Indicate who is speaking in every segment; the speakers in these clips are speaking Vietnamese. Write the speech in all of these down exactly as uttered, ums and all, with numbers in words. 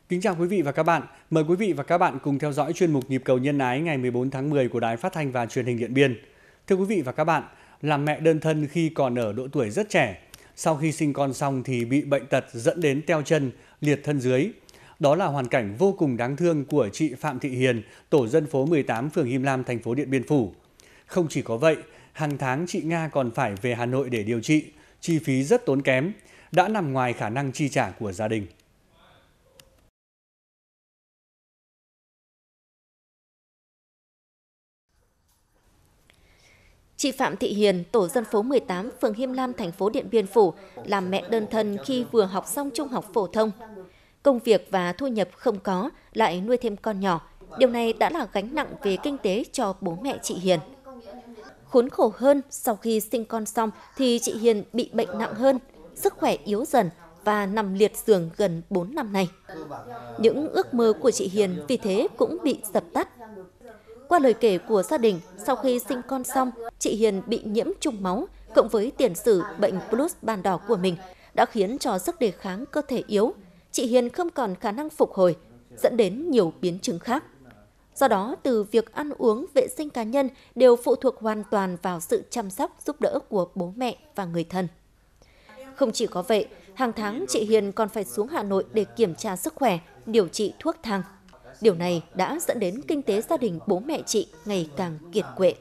Speaker 1: Kính chào quý vị và các bạn. Mời quý vị và các bạn cùng theo dõi chuyên mục Nhịp cầu nhân ái ngày mười bốn tháng mười của Đài Phát thanh và Truyền hình Điện Biên. Thưa quý vị và các bạn, làm mẹ đơn thân khi còn ở độ tuổi rất trẻ, sau khi sinh con xong thì bị bệnh tật dẫn đến teo chân, liệt thân dưới. Đó là hoàn cảnh vô cùng đáng thương của chị Phạm Thị Hiền, tổ dân phố mười tám, phường Him Lam, thành phố Điện Biên Phủ. Không chỉ có vậy, hàng tháng chị Nga còn phải về Hà Nội để điều trị, chi phí rất tốn kém, đã nằm ngoài khả năng chi trả của gia đình.
Speaker 2: Chị Phạm Thị Hiền, tổ dân phố mười tám, phường Him Lam, thành phố Điện Biên Phủ, làm mẹ đơn thân khi vừa học xong trung học phổ thông. Công việc và thu nhập không có, lại nuôi thêm con nhỏ. Điều này đã là gánh nặng về kinh tế cho bố mẹ chị Hiền. Khốn khổ hơn, sau khi sinh con xong thì chị Hiền bị bệnh nặng hơn, sức khỏe yếu dần và nằm liệt giường gần bốn năm nay. Những ước mơ của chị Hiền vì thế cũng bị dập tắt. Qua lời kể của gia đình, sau khi sinh con xong, chị Hiền bị nhiễm trùng máu, cộng với tiền sử bệnh plus ban đỏ của mình, đã khiến cho sức đề kháng cơ thể yếu. Chị Hiền không còn khả năng phục hồi, dẫn đến nhiều biến chứng khác. Do đó, từ việc ăn uống, vệ sinh cá nhân đều phụ thuộc hoàn toàn vào sự chăm sóc, giúp đỡ của bố mẹ và người thân. Không chỉ có vậy, hàng tháng chị Hiền còn phải xuống Hà Nội để kiểm tra sức khỏe, điều trị thuốc thang. Điều này đã dẫn đến kinh tế gia đình bố mẹ chị ngày càng kiệt quệ.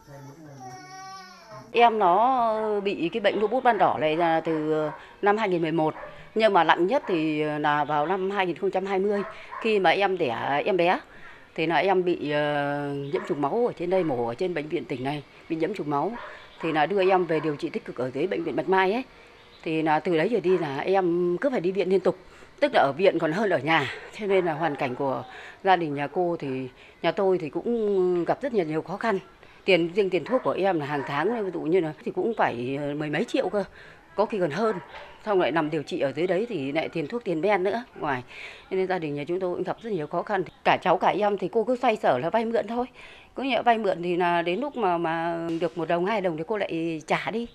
Speaker 3: Em nó bị cái bệnh lupus ban đỏ này là từ năm hai nghìn không trăm mười một, nhưng mà nặng nhất thì là vào năm hai nghìn không trăm hai mươi khi mà em đẻ em bé. Thì là em bị uh, nhiễm trùng máu ở trên đây, mổ ở trên bệnh viện tỉnh này, bị nhiễm trùng máu. Thì là đưa em về điều trị tích cực ở dưới bệnh viện Bạch Mai ấy. Thì là từ đấy giờ đi là em cứ phải đi viện liên tục. Tức là ở viện còn hơn ở nhà. Thế nên là hoàn cảnh của gia đình nhà cô thì nhà tôi thì cũng gặp rất nhiều, nhiều khó khăn. Tiền riêng tiền thuốc của em là hàng tháng ví dụ như là thì cũng phải mười mấy triệu cơ, có khi còn hơn. Xong lại nằm điều trị ở dưới đấy thì lại tiền thuốc tiền men nữa ngoài. Nên gia đình nhà chúng tôi cũng gặp rất nhiều khó khăn. Cả cháu cả em thì cô cứ xoay sở là vay mượn thôi. Cứ nhẹ vay mượn thì là đến lúc mà mà được một đồng hai đồng thì cô lại trả đi.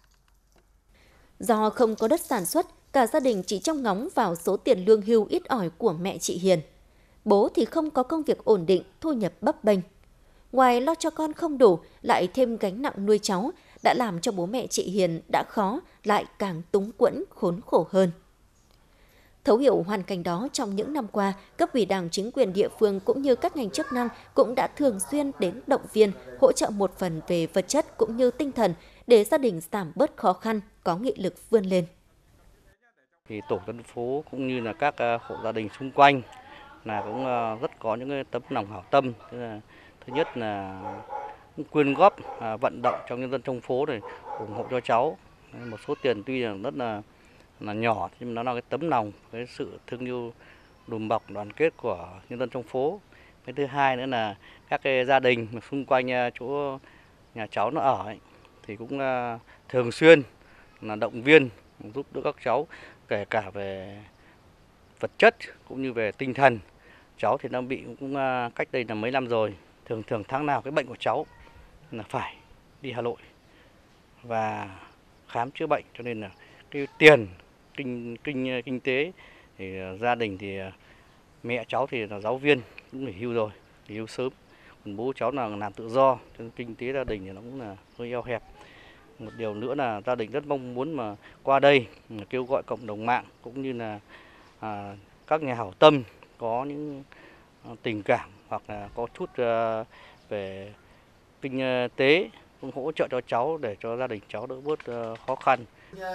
Speaker 2: Do không có đất sản xuất, cả gia đình chỉ trông ngóng vào số tiền lương hưu ít ỏi của mẹ chị Hiền. Bố thì không có công việc ổn định, thu nhập bấp bênh. Ngoài lo cho con không đủ, lại thêm gánh nặng nuôi cháu, đã làm cho bố mẹ chị Hiền đã khó, lại càng túng quẫn, khốn khổ hơn. Thấu hiểu hoàn cảnh đó, trong những năm qua, cấp ủy Đảng, chính quyền địa phương cũng như các ngành chức năng cũng đã thường xuyên đến động viên, hỗ trợ một phần về vật chất cũng như tinh thần để gia đình giảm bớt khó khăn, có nghị lực vươn lên.
Speaker 4: Thì tổ dân phố cũng như là các hộ gia đình xung quanh là cũng rất có những cái tấm lòng hảo tâm. Thứ nhất là quyên góp, vận động cho nhân dân trong phố để ủng hộ cho cháu. Một số tiền tuy là rất là là nhỏ nhưng nó là cái tấm lòng, cái sự thương yêu đùm bọc đoàn kết của nhân dân trong phố. Cái thứ hai nữa là các cái gia đình xung quanh chỗ nhà cháu nó ở ấy, thì cũng thường xuyên là động viên giúp đỡ các cháu, kể cả về vật chất cũng như về tinh thần. Cháu thì nó bị cũng cách đây là mấy năm rồi, thường thường tháng nào cái bệnh của cháu là phải đi Hà Nội và khám chữa bệnh, cho nên là cái tiền kinh kinh kinh tế thì gia đình thì mẹ cháu thì là giáo viên cũng nghỉ hưu rồi, nghỉ hưu sớm, còn bố cháu là làm tự do, cho nên kinh tế gia đình thì nó cũng là hơi eo hẹp. Một điều nữa là gia đình rất mong muốn mà qua đây kêu gọi cộng đồng mạng cũng như là à, các nhà hảo tâm có những tình cảm hoặc là có chút uh, về kinh tế cũng hỗ trợ cho cháu để cho gia đình cháu đỡ bớt uh, khó khăn.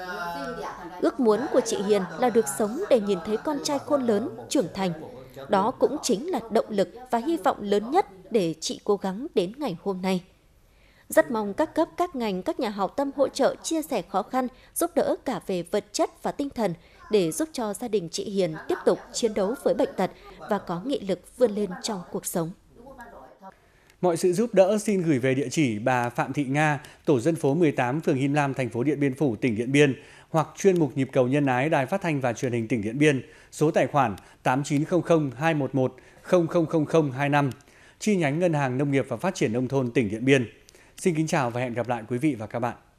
Speaker 2: Ước muốn của chị Hiền là được sống để nhìn thấy con trai khôn lớn, trưởng thành. Đó cũng chính là động lực và hy vọng lớn nhất để chị cố gắng đến ngày hôm nay. Rất mong các cấp, các ngành, các nhà hảo tâm hỗ trợ, chia sẻ khó khăn, giúp đỡ cả về vật chất và tinh thần để giúp cho gia đình chị Hiền tiếp tục chiến đấu với bệnh tật và có nghị lực vươn lên trong cuộc sống.
Speaker 1: Mọi sự giúp đỡ xin gửi về địa chỉ bà Phạm Thị Nga, tổ dân phố mười tám, phường Him Lam, thành phố Điện Biên Phủ, tỉnh Điện Biên, hoặc chuyên mục Nhịp cầu nhân ái, Đài Phát thanh và Truyền hình tỉnh Điện Biên, số tài khoản tám chín không không hai một một không không không không hai năm, chi nhánh Ngân hàng Nông nghiệp và Phát triển Nông thôn tỉnh Điện Biên. Xin kính chào và hẹn gặp lại quý vị và các bạn.